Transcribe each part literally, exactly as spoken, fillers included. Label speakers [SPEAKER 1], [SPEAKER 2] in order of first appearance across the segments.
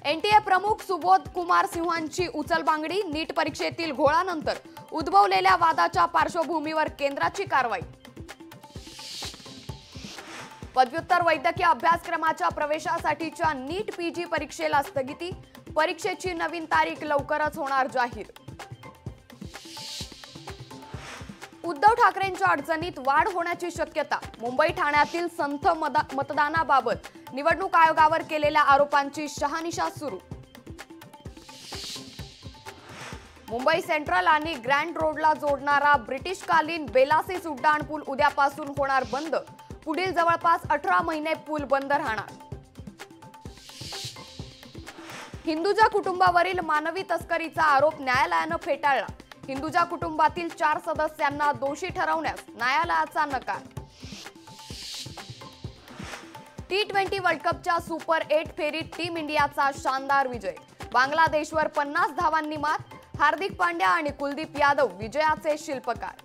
[SPEAKER 1] NTA प्रमुख सुबोध कुमार सिंहांची उचलबांगडी, नीट परीक्षेतील घोळानंतर उद्भवलेल्या वादाच्या पार्श्वभूमीवर केंद्राची कारवाई। पदव्युत्तर वैद्यकीय अभ्यासक्रमाच्या प्रवेशासाठीच्या नीट पीजी परीक्षेला स्थगिती, परीक्षेची नवीन तारीख लवकरच होणार जाहीर। उद्धव ठाकरेंच्या अडचणीत वाढ होण्याची शक्यता, मुंबई ठाण्यातील संथ मतदानाबाबत निवडणूक आयोगावर केलेल्या आरोपांची शहानिशा सुरू। मुंबई सेंट्रल आणि ग्रँड रोडला जोडणारा ब्रिटिशकालीन बेलासिस उड्डाण पूल उद्यापासून होणार बंद, पुढील जवळपास अठरा महिने पूल बंद राहणार। हिंदुजा कुटुंबावरील मानवी तस्करीचा आरोप न्यायालयानं फेटाळला, हिंदुजा कुटुंबातील चार सदस्यांना दोषी ठरवण्यास न्यायालयाचा नकार। टी ट्वेंटी वर्ल्ड कपच्या सुपर एट फेरीत टीम इंडियाचा शानदार विजय, बांगलादेशवर पन्नास धावांनी मात, हार्दिक पांड्या आणि कुलदीप यादव विजयाचे शिल्पकार।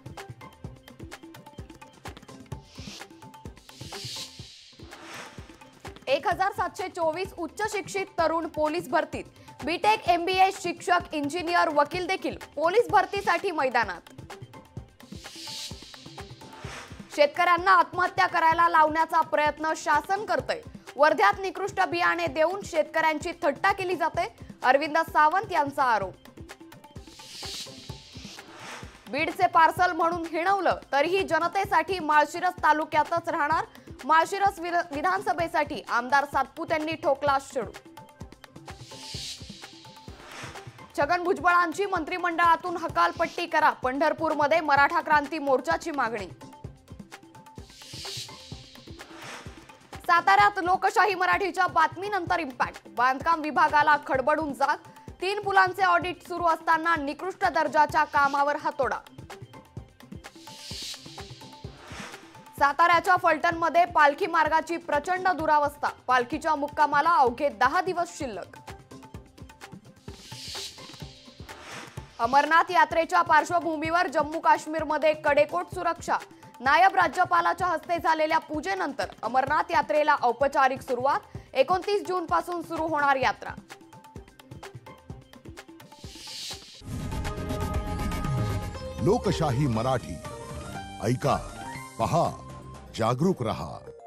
[SPEAKER 1] एक हजार सातशे चोवीस उच्च शिक्षित तरुण पोलीस भरतीत, बीटेक, एमबीए, शिक्षक, इंजिनियर, वकील देखील पोलीस भरतीसाठी मैदानात। शेतकऱ्यांना आत्महत्या करायला लावण्याचा प्रयत्न शासन करतंय, वर्ध्यात निकृष्ट बियाणे देऊन शेतकऱ्यांची थट्टा केली जाते, अरविंद सावंत यांचा आरोप। बीडचे पार्सल म्हणून हिणवलं तरीही जनतेसाठी माळशिरस तालुक्यातच राहणार, माळशिरस विधानसभेसाठी आमदार सातपुतेंनी ठोकला शेडू। छगन भुजबळांची मंत्रिमंडळातून हकालपट्टी करा, पंढरपूरमध्ये मराठा क्रांती मोर्चाची मागणी। साताऱ्यात लोकशाही मराठीच्या बातमीनंतर इम्पॅक्ट, बांधकाम विभागाला खडबडून जाग, तीन पुलांचे ऑडिट सुरू असताना निकृष्ट दर्जाच्या कामावर हातोडा। साताऱ्याच्या फलटणमध्ये पालखी मार्गाची प्रचंड दुरावस्था, पालखीच्या मुक्कामाला अवघे दहा दिवस शिल्लक। अमरनाथ यात्रेच्या पार्श्वभूमीवर जम्मू काश्मीरमध्ये कडेकोट सुरक्षा, नायब राज्यपालाच्या हस्ते झालेल्या पूजेनंतर अमरनाथ यात्रेला औपचारिक सुरुवात, एकोणतीस जून पासून सुरू होणार यात्रा।
[SPEAKER 2] लोकशाही मराठी ऐका, पहा, जागरूक रहा।